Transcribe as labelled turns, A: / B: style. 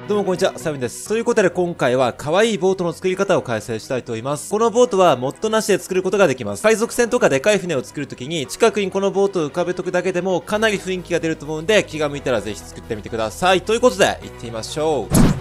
A: どうもこんにちは、サミです。ということで今回は可愛いボートの作り方を解説したいと思います。このボートはモッドなしで作ることができます。海賊船とかでかい船を作るときに近くにこのボートを浮かべとくだけでもかなり雰囲気が出ると思うんで、気が向いたらぜひ作ってみてください。ということで行ってみましょう。